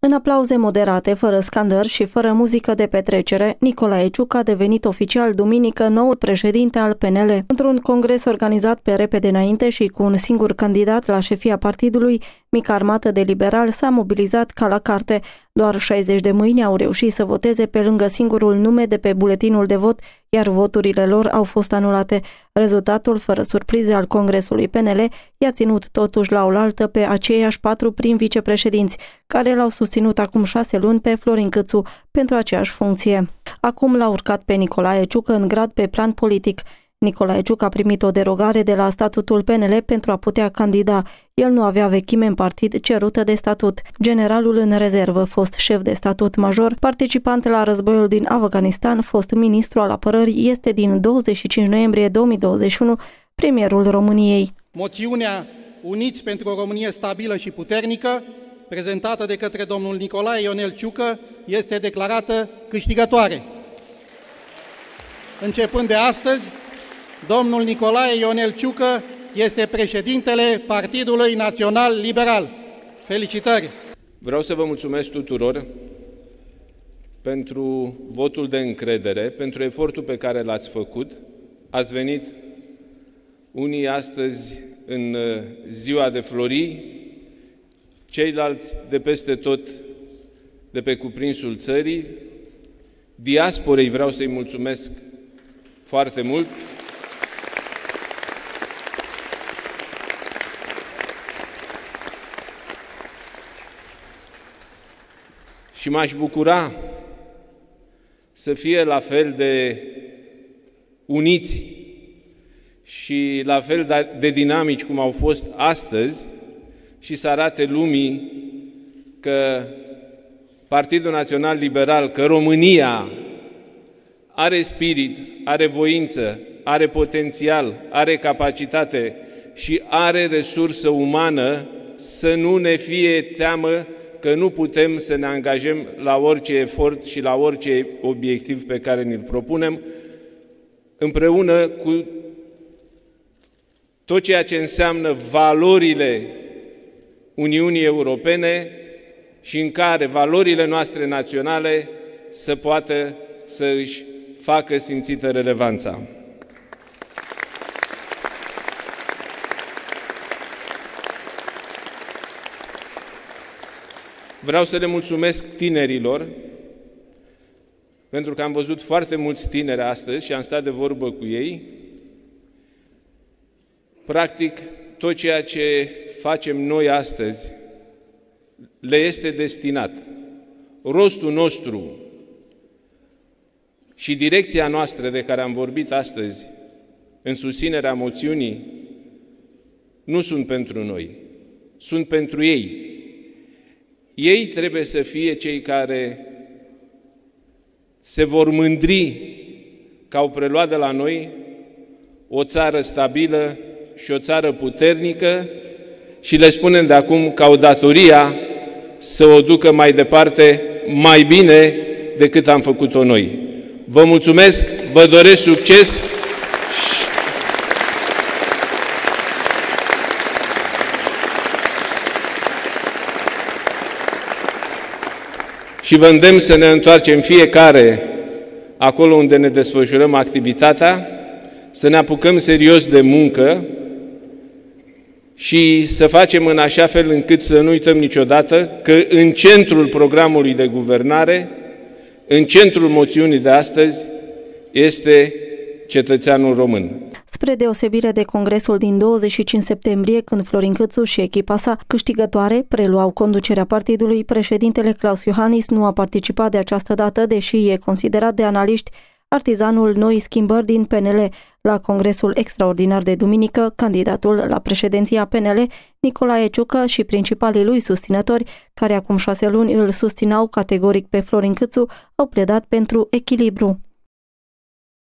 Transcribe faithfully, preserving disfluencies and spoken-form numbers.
În aplauze moderate, fără scandări și fără muzică de petrecere, Nicolae Ciuc a devenit oficial duminică noul președinte al P N L. Într-un congres organizat pe repede înainte și cu un singur candidat la șefia partidului, mica armată de liberali s-a mobilizat ca la carte. Doar șaizeci de mâini au reușit să voteze pe lângă singurul nume de pe buletinul de vot, iar voturile lor au fost anulate. Rezultatul, fără surprize, al congresului P N L i-a ținut totuși la oaltă pe aceiași patru prim vicepreședinți, care l-au susținut acum șase luni pe Florin Câțu pentru aceeași funcție. Acum l-a urcat pe Nicolae Ciuc în grad pe plan politic. Nicolae Ciuc a primit o derogare de la statutul P N L pentru a putea candida. El nu avea vechime în partid cerută de statut. Generalul în rezervă, fost șef de statut major, participant la războiul din Afganistan, fost ministru al apărării, este din douăzeci și cinci noiembrie două mii douăzeci și unu premierul României. Moțiunea Uniți pentru o Românie stabilă și puternică, prezentată de către domnul Nicolae Ionel Ciucă, este declarată câștigătoare. Începând de astăzi, domnul Nicolae Ionel Ciucă este președintele Partidului Național Liberal. Felicitări! Vreau să vă mulțumesc tuturor pentru votul de încredere, pentru efortul pe care l-ați făcut. Ați venit unii astăzi în ziua de Florii, ceilalți de peste tot de pe cuprinsul țării. Diasporei vreau să-i mulțumesc foarte mult. Și m-aș bucura să fie la fel de uniți și la fel de dinamici cum au fost astăzi și să arate lumii că Partidul Național Liberal, că România are spirit, are voință, are potențial, are capacitate și are resursă umană, să nu ne fie teamă că nu putem să ne angajăm la orice efort și la orice obiectiv pe care ni-l propunem, împreună cu tot ceea ce înseamnă valorile Uniunii Europene și în care valorile noastre naționale să poată să își facă simțită relevanța. Vreau să le mulțumesc tinerilor, pentru că am văzut foarte mulți tineri astăzi și am stat de vorbă cu ei. Practic, tot ceea ce facem noi astăzi le este destinat. Rostul nostru și direcția noastră de care am vorbit astăzi în susținerea moțiunii nu sunt pentru noi, sunt pentru ei. Ei trebuie să fie cei care se vor mândri că au preluat de la noi o țară stabilă și o țară puternică și le spunem de acum că au datoria să o ducă mai departe, mai bine decât am făcut-o noi. Vă mulțumesc, vă doresc succes și vă îndemn să ne întoarcem fiecare acolo unde ne desfășurăm activitatea, să ne apucăm serios de muncă și să facem în așa fel încât să nu uităm niciodată că în centrul programului de guvernare, în centrul moțiunii de astăzi, este cetățeanul român. Spre deosebire de congresul din douăzeci și cinci septembrie, când Florin Câțu și echipa sa câștigătoare preluau conducerea partidului, președintele Klaus Iohannis nu a participat de această dată, deși e considerat de analiști artizanul noii schimbări din P N L. La congresul extraordinar de duminică, candidatul la președinția P N L, Nicolae Ciucă și principalii lui susținători, care acum șase luni îl susținau categoric pe Florin Câțu, au pledat pentru echilibru.